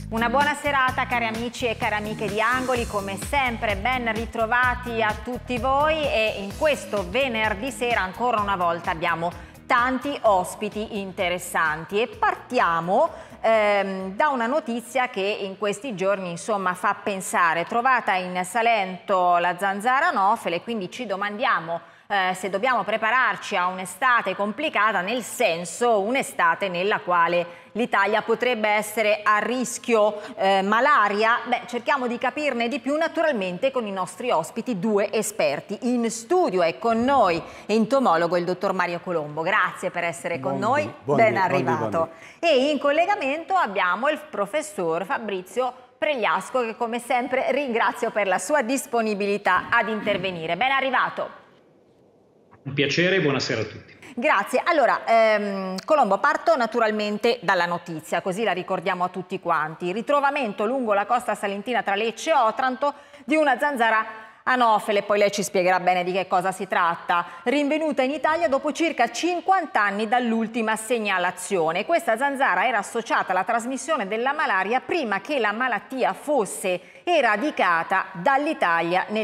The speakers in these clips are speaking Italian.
Una buona serata cari amici e cari amiche di Angoli, come sempre ben ritrovati a tutti voi e in questo venerdì sera ancora una volta abbiamo tanti ospiti interessanti e partiamo da una notizia che in questi giorni insomma fa pensare. Trovata in Salento la zanzara anofele, quindi ci domandiamo se dobbiamo prepararci a un'estate complicata, nel senso un'estate nella quale l'Italia potrebbe essere a rischio malaria. Beh, cerchiamo di capirne di più naturalmente con i nostri ospiti, due esperti. In studio è con noi entomologo il dottor Mario Colombo. Grazie per essere con noi, ben arrivato. E in collegamento abbiamo il professor Fabrizio Pregliasco, che come sempre ringrazio per la sua disponibilità ad intervenire. Ben arrivato. Un piacere e buonasera a tutti. Grazie. Allora, Colombo, parto naturalmente dalla notizia, così la ricordiamo a tutti quanti. Il ritrovamento lungo la costa salentina tra Lecce e Otranto di una zanzara anofele, poi lei ci spiegherà bene di che cosa si tratta, rinvenuta in Italia dopo circa 50 anni dall'ultima segnalazione. Questa zanzara era associata alla trasmissione della malaria prima che la malattia fosse eradicata dall'Italia nel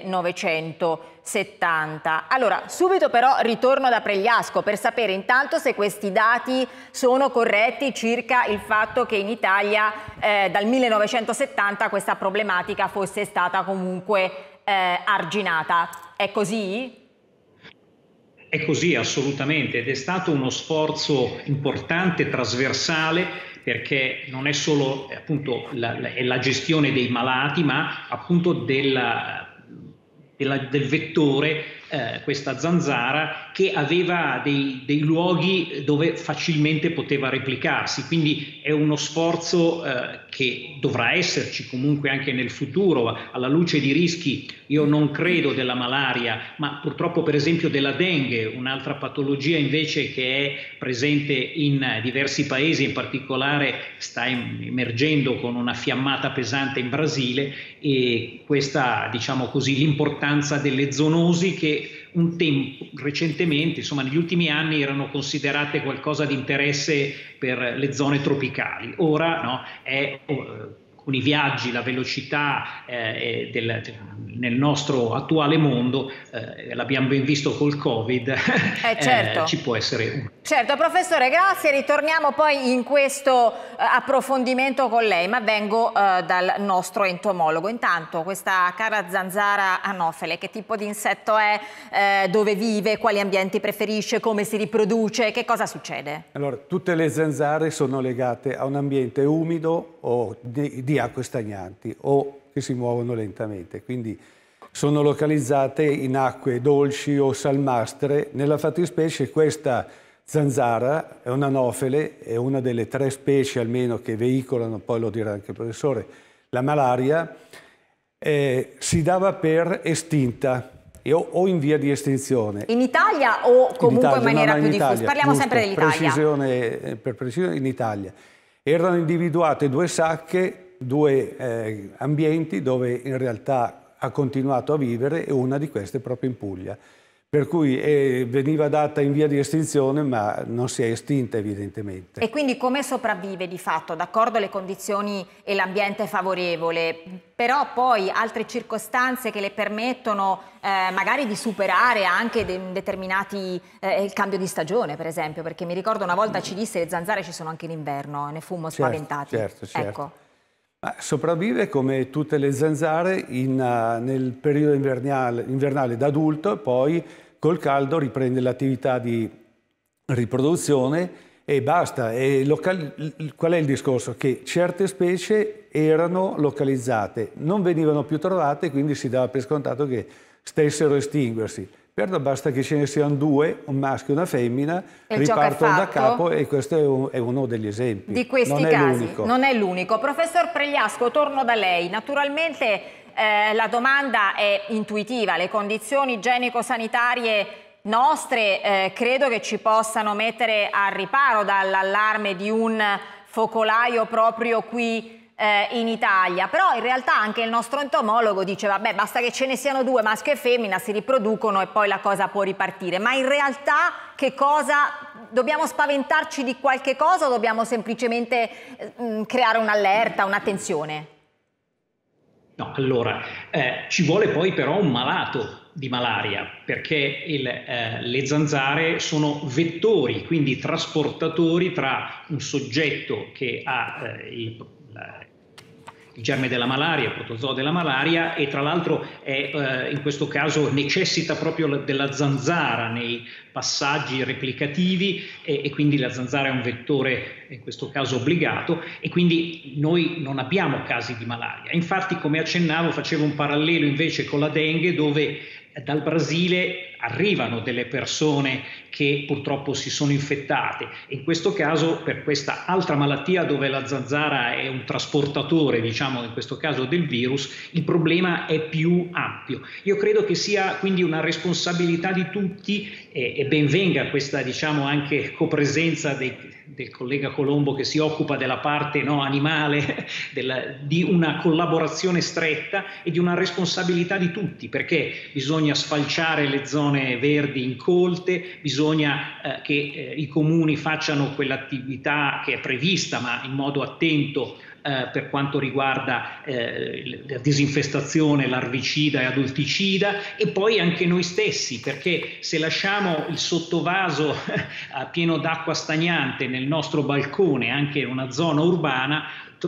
1970. Allora, subito però ritorno da Pregliasco per sapere intanto se questi dati sono corretti circa il fatto che in Italia dal 1970 questa problematica fosse stata comunque arginata. È così? È così, assolutamente, ed è stato uno sforzo importante, trasversale, perché non è solo appunto la gestione dei malati, ma appunto del vettore, questa zanzara, che aveva dei luoghi dove facilmente poteva replicarsi. Quindi è uno sforzo che dovrà esserci comunque anche nel futuro, alla luce di rischi. Io non credo della malaria, ma purtroppo per esempio della dengue, un'altra patologia invece che è presente in diversi paesi, in particolare sta emergendo con una fiammata pesante in Brasile, e questa, diciamo così, l'importanza delle zoonosi che un tempo, recentemente, insomma negli ultimi anni, erano considerate qualcosa di interesse per le zone tropicali. Ora no, con i viaggi, la velocità nel nostro attuale mondo, l'abbiamo ben visto col Covid, certo. Ci può essere un... Certo, professore, grazie. Ritorniamo poi in questo approfondimento con lei, ma vengo dal nostro entomologo. Intanto, questa cara zanzara anofele, che tipo di insetto è, dove vive, quali ambienti preferisce, come si riproduce, che cosa succede? Allora, tutte le zanzare sono legate a un ambiente umido o di acque stagnanti o che si muovono lentamente, quindi sono localizzate in acque dolci o salmastre. Nella fattispecie questa zanzara è un'anofele, è una delle 3 specie almeno che veicolano, poi lo dirà anche il professore, la malaria. Si dava per estinta o in via di estinzione. In Italia o comunque in maniera più diffusa? Parliamo sempre dell'Italia. Per precisione in Italia. Erano individuate 2 sacche, 2 ambienti dove in realtà ha continuato a vivere, e una di queste proprio in Puglia. Per cui veniva data in via di estinzione, ma non si è estinta evidentemente. E quindi come sopravvive di fatto? D'accordo, le condizioni e l'ambiente favorevole, però poi altre circostanze che le permettono magari di superare anche determinati, il cambio di stagione per esempio, perché mi ricordo una volta ci disse le zanzare ci sono anche in inverno, ne fummo spaventati. Certo. Ecco. Ma sopravvive come tutte le zanzare nel periodo invernale da adulto, e poi col caldo riprende l'attività di riproduzione e basta. Qual è il discorso? Che certe specie erano localizzate, non venivano più trovate, quindi si dava per scontato che stessero a estinguersi. Basta che ce ne siano 2, un maschio e una femmina, ripartono da capo, e questo è uno degli esempi. Di questi casi. Non è l'unico. Professor Pregliasco, torno da lei. Naturalmente la domanda è intuitiva. Le condizioni igienico-sanitarie nostre credo che ci possano mettere al riparo dall'allarme di un focolaio proprio qui in Italia, però in realtà anche il nostro entomologo dice vabbè, basta che ce ne siano 2, maschio e femmina, si riproducono e poi la cosa può ripartire. Ma in realtà che cosa Dobbiamo spaventarci di qualche cosa o dobbiamo semplicemente creare un'allerta, un'attenzione? No, allora, ci vuole poi però un malato di malaria, perché le zanzare sono vettori, quindi trasportatori tra un soggetto che ha il germe della malaria, il protozoo della malaria, e tra l'altro in questo caso necessita proprio della zanzara nei passaggi replicativi e quindi la zanzara è un vettore in questo caso obbligato, e quindi noi non abbiamo casi di malaria. Infatti, come accennavo, facevo un parallelo invece con la dengue, dove dal Brasile arrivano delle persone che purtroppo si sono infettate. In questo caso, per questa altra malattia dove la zanzara è un trasportatore, diciamo in questo caso del virus, il problema è più ampio. Io credo che sia quindi una responsabilità di tutti, e ben venga questa, diciamo, anche copresenza del collega Colombo che si occupa della parte animale, di una collaborazione stretta e di una responsabilità di tutti, perché bisogna sfalciare le zone verdi incolte, bisogna che i comuni facciano quell'attività che è prevista, ma in modo attento, per quanto riguarda la disinfestazione larvicida e adulticida, e poi anche noi stessi, perché se lasciamo il sottovaso pieno d'acqua stagnante nel nostro balcone, anche in una zona urbana,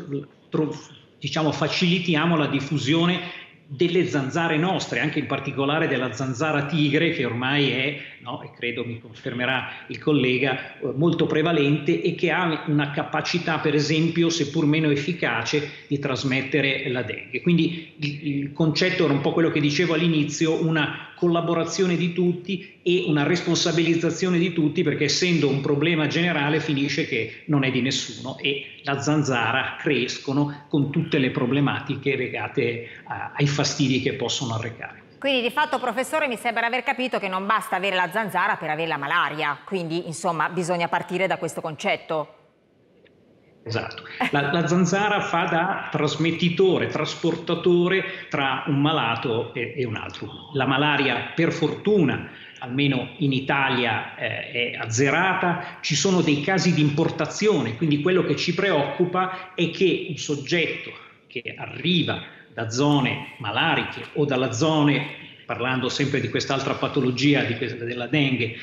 diciamo facilitiamo la diffusione delle zanzare nostre, anche in particolare della zanzara tigre, che ormai è, e credo mi confermerà il collega, molto prevalente, e che ha una capacità, per esempio, seppur meno efficace, di trasmettere la dengue. Quindi il concetto era un po' quello che dicevo all'inizio: una collaborazione di tutti e una responsabilizzazione di tutti, perché essendo un problema generale finisce che non è di nessuno, e la zanzara crescono con tutte le problematiche legate ai fastidi che possono arrecare. Quindi di fatto, professore, mi sembra aver capito che non basta avere la zanzara per avere la malaria, quindi insomma bisogna partire da questo concetto. Esatto, la zanzara fa da trasmettitore, trasportatore tra un malato e un altro. La malaria, per fortuna, almeno in Italia, è azzerata. Ci sono dei casi di importazione, quindi quello che ci preoccupa è che un soggetto che arriva da zone malariche o dalla zone, parlando sempre di quest'altra patologia della dengue,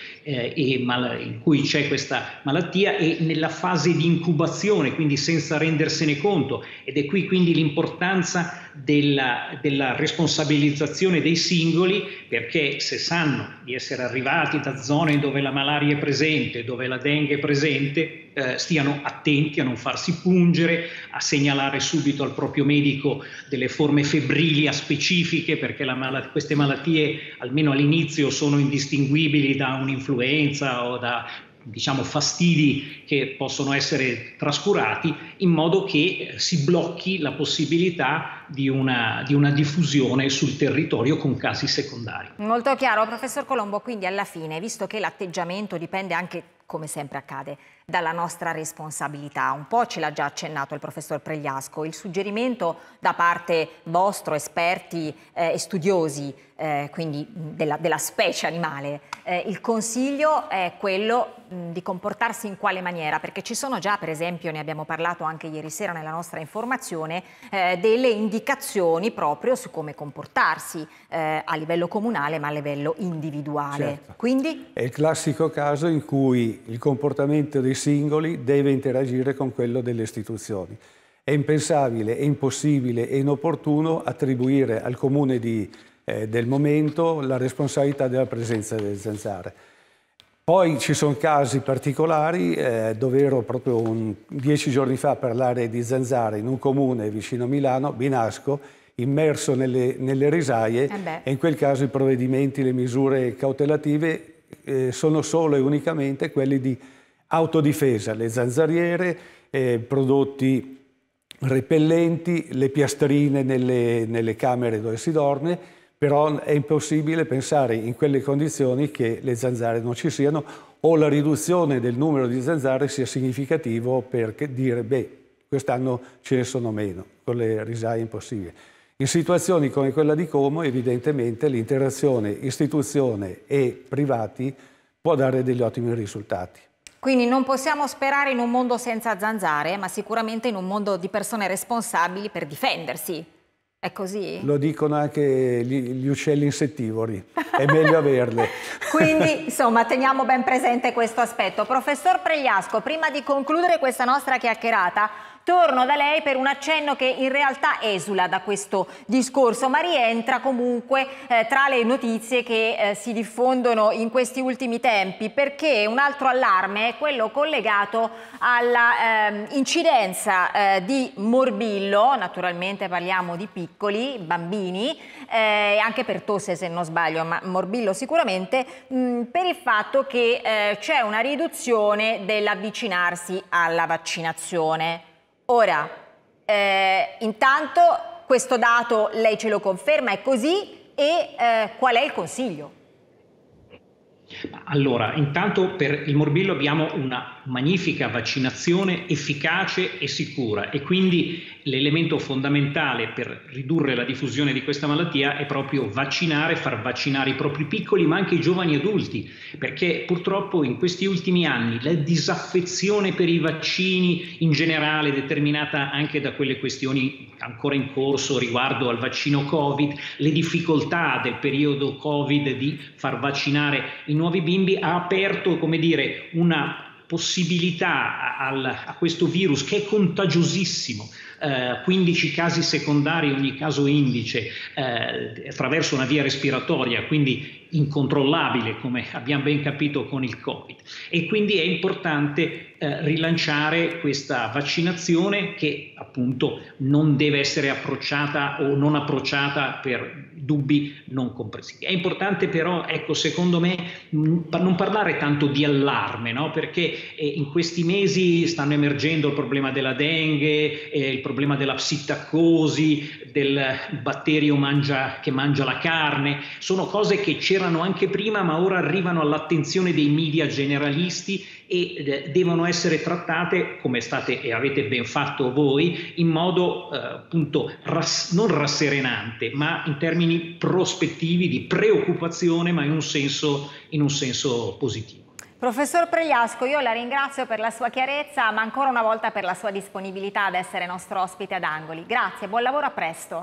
in cui c'è questa malattia, e nella fase di incubazione, quindi senza rendersene conto, ed è qui quindi l'importanza della responsabilizzazione dei singoli, perché se sanno di essere arrivati da zone dove la malaria è presente, dove la dengue è presente, stiano attenti a non farsi pungere, a segnalare subito al proprio medico delle forme febbrili specifiche, perché queste malattie, almeno all'inizio, sono indistinguibili da un'influenza o da, diciamo, fastidi che possono essere trascurati, in modo che si blocchi la possibilità di una diffusione sul territorio con casi secondari. Molto chiaro, professor Colombo. Quindi alla fine, visto che l'atteggiamento dipende anche, come sempre accade, dalla nostra responsabilità, un po' ce l'ha già accennato il professor Pregliasco, il suggerimento da parte vostro, esperti e studiosi, quindi della specie animale, il consiglio è quello di comportarsi in quale maniera? Perché ci sono già, per esempio, ne abbiamo parlato anche ieri sera nella nostra informazione, delle indicazioni proprio su come comportarsi a livello comunale, ma a livello individuale. Certo. Quindi? È il classico caso in cui il comportamento dei singoli deve interagire con quello delle istituzioni. È impensabile, è impossibile, è inopportuno attribuire al comune del momento la responsabilità della presenza delle zanzare. Poi ci sono casi particolari, dove ero proprio 10 giorni fa a parlare di zanzare in un comune vicino a Milano, Binasco, immerso nelle risaie, e in quel caso i provvedimenti, le misure cautelative sono solo e unicamente quelli di autodifesa, le zanzariere, prodotti repellenti, le piastrine nelle camere dove si dorme. Però è impossibile pensare in quelle condizioni che le zanzare non ci siano, o la riduzione del numero di zanzare sia significativo per dire quest'anno ce ne sono meno, con le risaie è impossibile. In situazioni come quella di Como, evidentemente l'interazione istituzione e privati può dare degli ottimi risultati. Quindi non possiamo sperare in un mondo senza zanzare, ma sicuramente in un mondo di persone responsabili per difendersi. È così? Lo dicono anche gli uccelli insettivori, è meglio averle. Quindi, insomma, teniamo ben presente questo aspetto. Professor Pregliasco, prima di concludere questa nostra chiacchierata, torno da lei per un accenno che in realtà esula da questo discorso, ma rientra comunque tra le notizie che si diffondono in questi ultimi tempi, perché un altro allarme è quello collegato alla incidenza di morbillo, naturalmente parliamo di piccoli, bambini, anche per tosse se non sbaglio, ma morbillo sicuramente, per il fatto che c'è una riduzione dell'avvicinarsi alla vaccinazione. Ora, intanto questo dato lei ce lo conferma, è così, e qual è il consiglio? Allora, intanto per il morbillo abbiamo una magnifica vaccinazione efficace e sicura, e quindi l'elemento fondamentale per ridurre la diffusione di questa malattia è proprio vaccinare, far vaccinare i propri piccoli ma anche i giovani adulti, perché purtroppo in questi ultimi anni la disaffezione per i vaccini in generale, determinata anche da quelle questioni ancora in corso riguardo al vaccino Covid, le difficoltà del periodo Covid di far vaccinare i nuovi bimbi, ha aperto, come dire, una possibilità a questo virus che è contagiosissimo, 15 casi secondari ogni caso indice, attraverso una via respiratoria, quindi incontrollabile, come abbiamo ben capito con il Covid. E quindi è importante rilanciare questa vaccinazione, che appunto non deve essere approcciata o non approcciata per dubbi non comprensivi. È importante però, ecco, secondo me, non parlare tanto di allarme, no? Perché in questi mesi stanno emergendo il problema della dengue, il problema della psittacosi, del batterio che mangia la carne. Sono cose che c'erano anche prima, ma ora arrivano all'attenzione dei media generalisti e devono essere trattate, come state e avete ben fatto voi, in modo appunto non rasserenante, ma in termini prospettivi di preoccupazione, ma in un senso positivo. Professor Pregliasco, io la ringrazio per la sua chiarezza, ma ancora una volta per la sua disponibilità ad essere nostro ospite ad Angoli. Grazie, buon lavoro, a presto.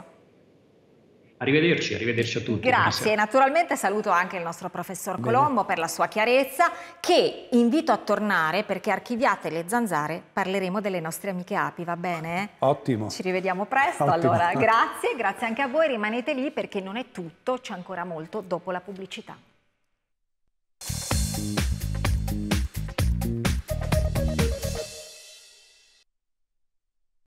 Arrivederci a tutti. Grazie, e naturalmente saluto anche il nostro professor Colombo per la sua chiarezza, che invito a tornare perché archiviate le zanzare, parleremo delle nostre amiche api, va bene? Ottimo. Ci rivediamo presto. Ottimo. Allora, grazie anche a voi, rimanete lì perché non è tutto, c'è ancora molto dopo la pubblicità.